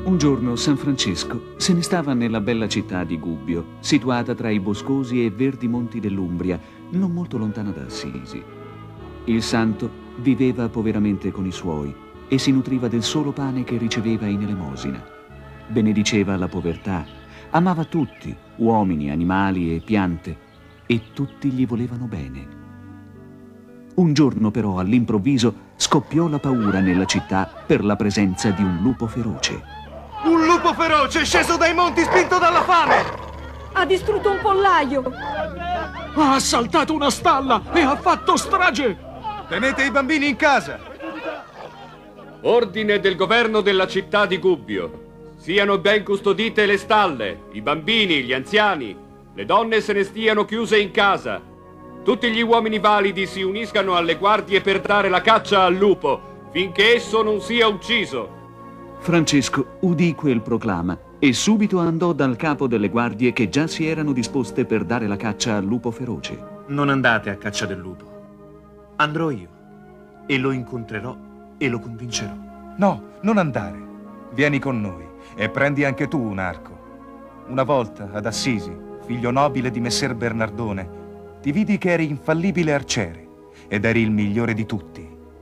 Un giorno San Francesco se ne stava nella bella città di Gubbio, situata tra i boscosi e verdi monti dell'Umbria, non molto lontana da Assisi. Il santo viveva poveramente con i suoi e si nutriva del solo pane che riceveva in elemosina. Benediceva la povertà, amava tutti, uomini, animali e piante, e tutti gli volevano bene. Un giorno però, all'improvviso, scoppiò la paura nella città per la presenza di un lupo feroce. Un lupo feroce sceso dai monti spinto dalla fame! Ha distrutto un pollaio! Ha assaltato una stalla e ha fatto strage! Tenete i bambini in casa! Ordine del governo della città di Gubbio. Siano ben custodite le stalle, i bambini, gli anziani. Le donne se ne stiano chiuse in casa. Tutti gli uomini validi si uniscano alle guardie per dare la caccia al lupo, finché esso non sia ucciso. Francesco udì quel proclama e subito andò dal capo delle guardie che già si erano disposte per dare la caccia al lupo feroce. Non andate a caccia del lupo. Andrò io e lo incontrerò e lo convincerò. No, non andare. Vieni con noi e prendi anche tu un arco. Una volta ad Assisi, figlio nobile di Messer Bernardone, ti vidi che eri infallibile arciere ed eri il migliore di tutti.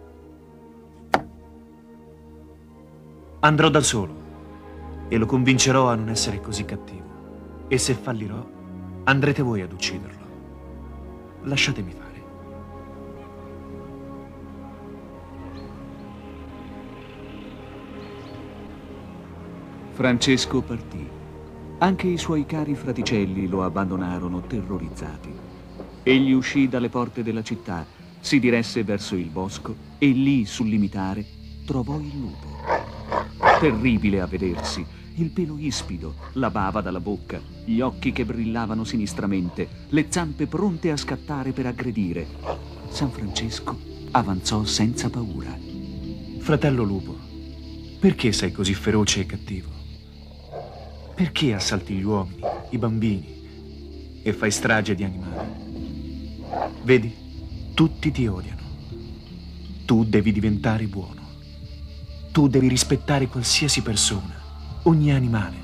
Andrò da solo e lo convincerò a non essere così cattivo. E se fallirò, andrete voi ad ucciderlo. Lasciatemi fare. Francesco partì. Anche i suoi cari fraticelli lo abbandonarono terrorizzati. Egli uscì dalle porte della città, si diresse verso il bosco e lì, sul limitare, trovò il lupo. Terribile a vedersi, il pelo ispido, la bava dalla bocca, gli occhi che brillavano sinistramente, le zampe pronte a scattare per aggredire. San Francesco avanzò senza paura. Fratello lupo, perché sei così feroce e cattivo? Perché assalti gli uomini, i bambini e fai strage di animali? Vedi, tutti ti odiano. Tu devi diventare buono. Tu devi rispettare qualsiasi persona, ogni animale.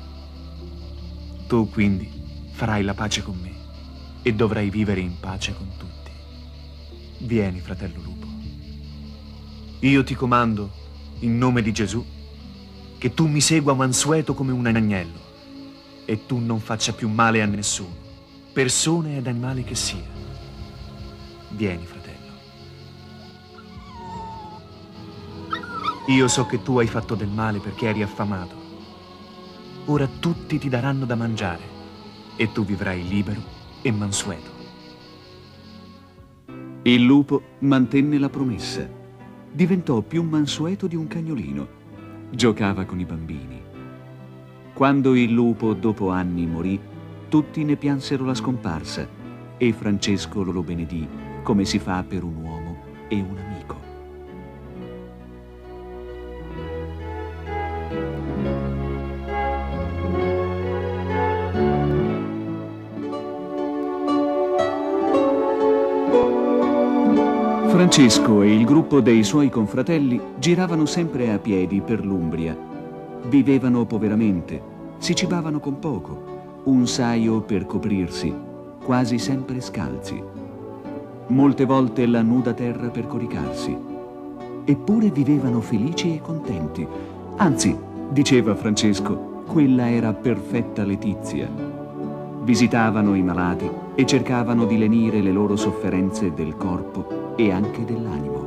Tu quindi farai la pace con me e dovrai vivere in pace con tutti. Vieni, fratello lupo. Io ti comando, in nome di Gesù, che tu mi segua mansueto come un agnello e tu non faccia più male a nessuno, persona ed animale che sia. Vieni, fratello. Io so che tu hai fatto del male perché eri affamato. Ora tutti ti daranno da mangiare e tu vivrai libero e mansueto. Il lupo mantenne la promessa. Diventò più mansueto di un cagnolino. Giocava con i bambini. Quando il lupo, dopo anni, morì, tutti ne piansero la scomparsa e Francesco lo benedì come si fa per un uomo e un amico. Francesco e il gruppo dei suoi confratelli giravano sempre a piedi per l'Umbria. Vivevano poveramente, si cibavano con poco, un saio per coprirsi, quasi sempre scalzi. Molte volte la nuda terra per coricarsi. Eppure vivevano felici e contenti. Anzi, diceva Francesco, quella era perfetta letizia. Visitavano i malati e cercavano di lenire le loro sofferenze del corpo e anche dell'animo.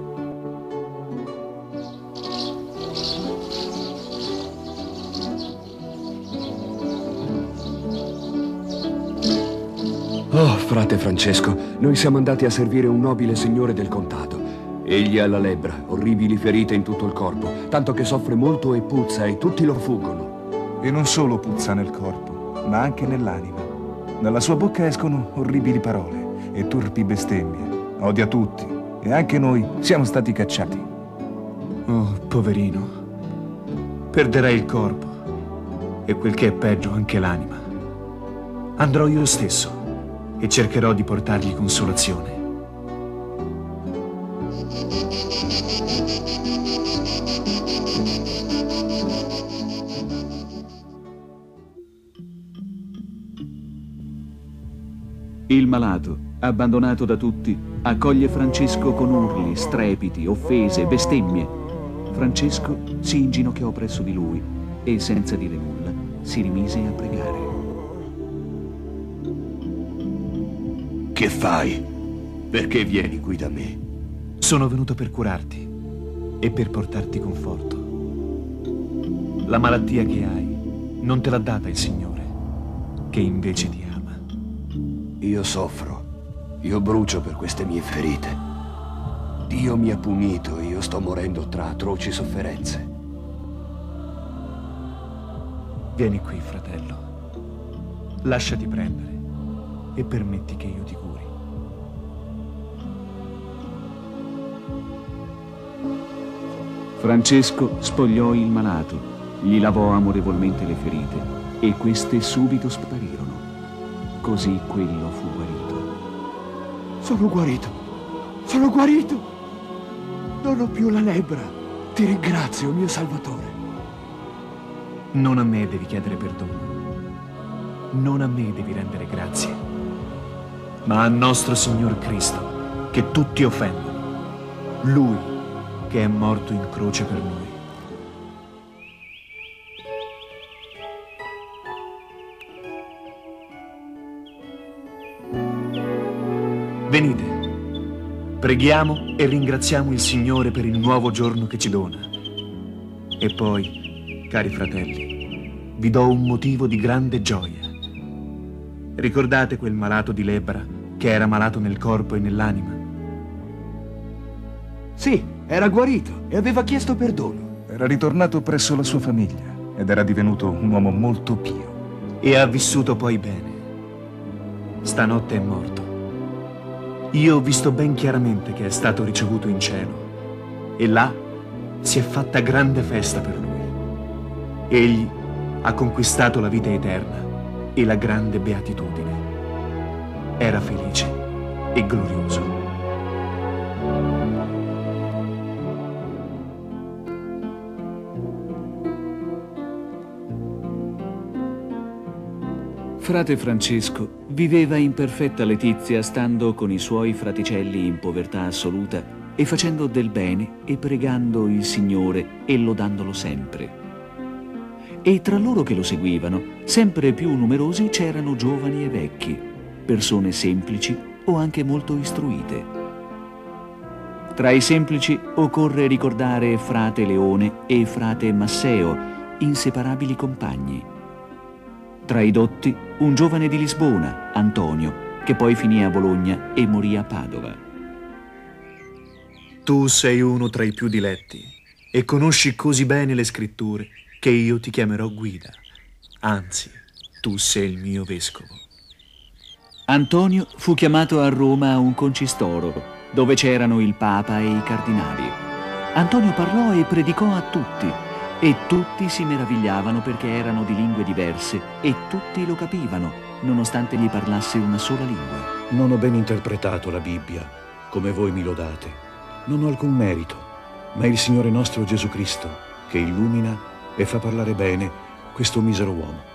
Oh, frate Francesco, noi siamo andati a servire un nobile signore del contado. Egli ha la lebbra, orribili ferite in tutto il corpo, tanto che soffre molto e puzza e tutti lo fuggono. E non solo puzza nel corpo, ma anche nell'anima. Dalla sua bocca escono orribili parole e turpi bestemmie. Odia tutti e anche noi siamo stati cacciati. Oh, poverino. Perderai il corpo e quel che è peggio anche l'anima. Andrò io stesso e cercherò di portargli consolazione. Il malato, abbandonato da tutti, accoglie Francesco con urli, strepiti, offese, bestemmie. Francesco si inginocchiò presso di lui e, senza dire nulla, si rimise a pregare. Che fai? Perché vieni qui da me? Sono venuto per curarti e per portarti conforto. La malattia che hai non te l'ha data il Signore, che invece ti ama. Io soffro, io brucio per queste mie ferite. Dio mi ha punito e io sto morendo tra atroci sofferenze. Vieni qui, fratello. Lasciati prendere e permetti che io ti curi. Francesco spogliò il malato, gli lavò amorevolmente le ferite e queste subito sparirono. Così quello fu guarito. Sono guarito! Sono guarito! Non ho più la lebbra. Ti ringrazio, mio Salvatore. Non a me devi chiedere perdono. Non a me devi rendere grazie, ma al nostro Signor Cristo, che tutti offendono. Lui che è morto in croce per noi. Venite, preghiamo e ringraziamo il Signore per il nuovo giorno che ci dona. E poi, cari fratelli, vi do un motivo di grande gioia. Ricordate quel malato di lebbra che era malato nel corpo e nell'anima? Sì, era guarito e aveva chiesto perdono. Era ritornato presso la sua famiglia ed era divenuto un uomo molto pio. E ha vissuto poi bene. Stanotte è morto. Io ho visto ben chiaramente che è stato ricevuto in cielo e là si è fatta grande festa per lui. Egli ha conquistato la vita eterna e la grande beatitudine. Era felice e glorioso. Frate Francesco viveva in perfetta letizia stando con i suoi fraticelli in povertà assoluta e facendo del bene e pregando il Signore e lodandolo sempre. E tra loro che lo seguivano, sempre più numerosi c'erano giovani e vecchi, persone semplici o anche molto istruite. Tra i semplici occorre ricordare frate Leone e frate Masseo, inseparabili compagni. Tra i dotti, un giovane di Lisbona, Antonio, che poi finì a Bologna e morì a Padova. Tu sei uno tra i più diletti e conosci così bene le scritture che io ti chiamerò guida. Anzi, tu sei il mio vescovo. Antonio fu chiamato a Roma a un concistoro, dove c'erano il Papa e i cardinali. Antonio parlò e predicò a tutti, e tutti si meravigliavano perché erano di lingue diverse e tutti lo capivano, nonostante gli parlasse una sola lingua. Non ho ben interpretato la Bibbia, come voi mi lodate. Non ho alcun merito, ma è il Signore nostro Gesù Cristo che illumina e fa parlare bene questo misero uomo.